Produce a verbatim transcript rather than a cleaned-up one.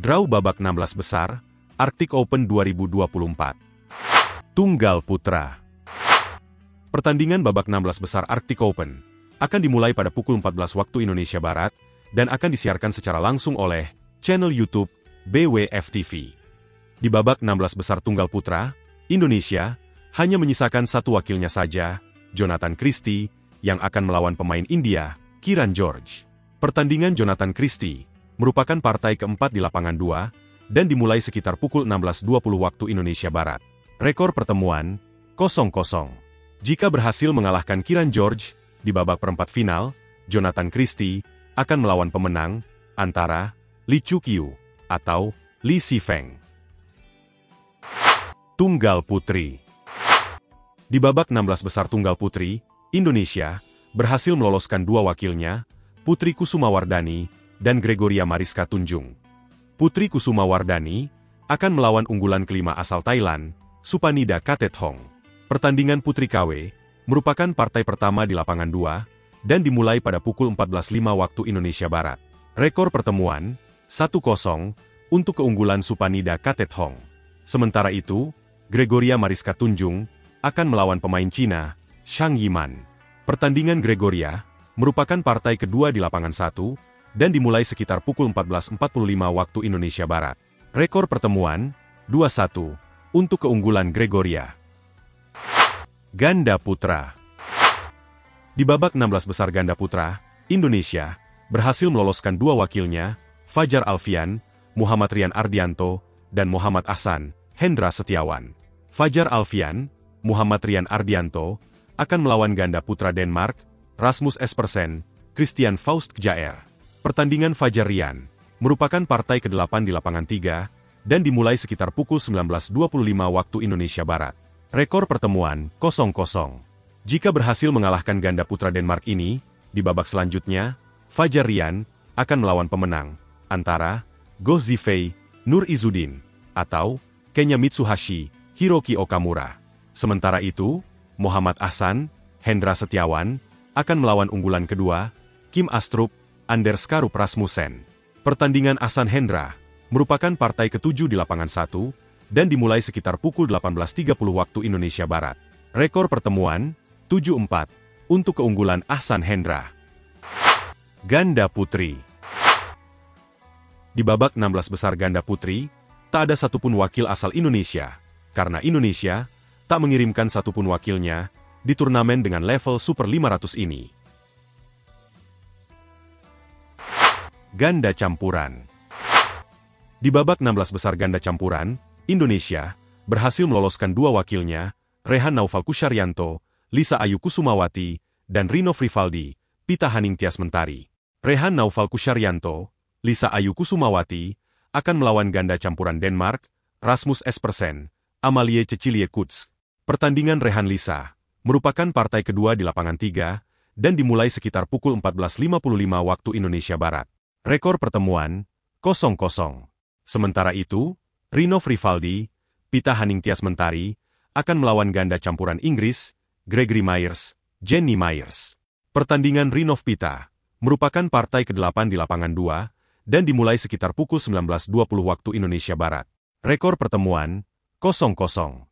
Draw babak enam belas besar, Arctic Open dua ribu dua puluh empat. Tunggal Putra. Pertandingan babak enam belas besar Arctic Open akan dimulai pada pukul empat belas waktu Indonesia Barat dan akan disiarkan secara langsung oleh channel YouTube B W F T V. Di babak enam belas besar Tunggal Putra, Indonesia hanya menyisakan satu wakilnya saja, Jonathan Christie, yang akan melawan pemain India, Kiran George. Pertandingan Jonathan Christie merupakan partai keempat di lapangan dua dan dimulai sekitar pukul enam belas dua puluh waktu Indonesia Barat. Rekor pertemuan, kosong kosong. Jika berhasil mengalahkan Kiran George di babak perempat final, Jonathan Christie akan melawan pemenang antara Lee Chu Kyu atau Lee Si Feng. Tunggal Putri. Di babak enam belas besar Tunggal Putri, Indonesia berhasil meloloskan dua wakilnya, Putri Kusumawardhani dan Gregoria Mariska Tunjung. Putri Kusumawardhani akan melawan unggulan kelima asal Thailand, Supanida Kathethong. Pertandingan Putri K W merupakan partai pertama di lapangan dua dan dimulai pada pukul empat belas lima waktu Indonesia Barat. Rekor pertemuan, satu kosong untuk keunggulan Supanida Kathethong. Sementara itu, Gregoria Mariska Tunjung akan melawan pemain Cina, Zhang Yiman. Pertandingan Gregoria merupakan partai kedua di lapangan satu dan dimulai sekitar pukul empat belas empat puluh lima waktu Indonesia Barat. Rekor pertemuan, dua satu untuk keunggulan Gregoria. Ganda Putra. Di babak enam belas besar ganda putra, Indonesia berhasil meloloskan dua wakilnya, Fajar Alfian, Muhammad Rian Ardianto, dan Muhammad Ahsan Hendra Setiawan. Fajar Alfian, Muhammad Rian Ardianto akan melawan ganda putra Denmark, Rasmus Espersen, Christian Faust Kjaer. Pertandingan Fajar Rian merupakan partai kedelapan di lapangan tiga dan dimulai sekitar pukul sembilan belas dua puluh lima waktu Indonesia Barat. Rekor pertemuan, kosong kosong. Jika berhasil mengalahkan ganda putra Denmark ini, di babak selanjutnya, Fajar Rian akan melawan pemenang antara Goh Zifei, Nur Izzuddin, atau Kenya Mitsuhashi, Hiroki Okamura. Sementara itu, Muhammad Ahsan Hendra Setiawan akan melawan unggulan kedua, Kim Astrup, Anders Karup Rasmussen. Pertandingan Ahsan Hendra merupakan partai ketujuh di lapangan satu dan dimulai sekitar pukul delapan belas tiga puluh waktu Indonesia Barat. Rekor pertemuan, tujuh empat untuk keunggulan Ahsan Hendra. Ganda Putri. Di babak enam belas besar ganda putri, tak ada satupun wakil asal Indonesia, karena Indonesia tak mengirimkan satupun wakilnya di turnamen dengan level Super lima ratus ini. Ganda Campuran. Di babak enam belas besar ganda campuran, Indonesia berhasil meloloskan dua wakilnya, Rehan Naufal Kusharyanto, Lisa Ayu Kusumawati, dan Rinov Rivaldi, Pita Haningtyas Mentari. Rehan Naufal Kusharyanto, Lisa Ayu Kusumawati akan melawan ganda campuran Denmark, Rasmus Espersen, Amalie Cecilie Kuts. Pertandingan Rehan Lisa merupakan partai kedua di lapangan tiga dan dimulai sekitar pukul empat belas lima puluh lima waktu Indonesia Barat. Rekor pertemuan, kosong kosong. Sementara itu, Rinov Rivaldi, Pita Haningtyas Mentari akan melawan ganda campuran Inggris, Gregory Myers, Jenny Myers. Pertandingan Rinov Pita merupakan partai kedelapan di lapangan dua dan dimulai sekitar pukul sembilan belas dua puluh waktu Indonesia Barat. Rekor pertemuan, kosong kosong.